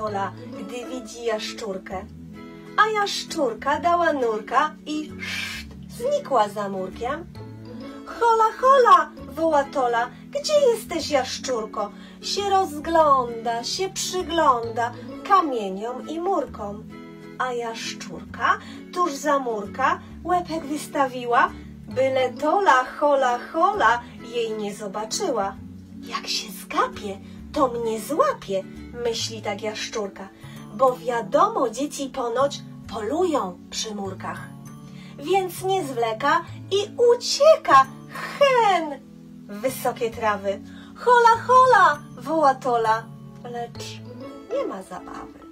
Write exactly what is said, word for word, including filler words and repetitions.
Tola, gdy widzi jaszczurkę. A jaszczurka dała nurka i szt, znikła za murkiem. Hola, hola, woła Tola, gdzie jesteś, jaszczurko? Się rozgląda, się przygląda kamieniom i murkom. A jaszczurka tuż za murka łepek wystawiła, byle Tola, hola, hola jej nie zobaczyła. Jak się zgapie, to mnie złapie, myśli tak jaszczurka, bo wiadomo, dzieci ponoć polują przy murkach. Więc nie zwleka i ucieka hen w wysokie trawy. Hola, hola, woła Tola, lecz nie ma zabawy.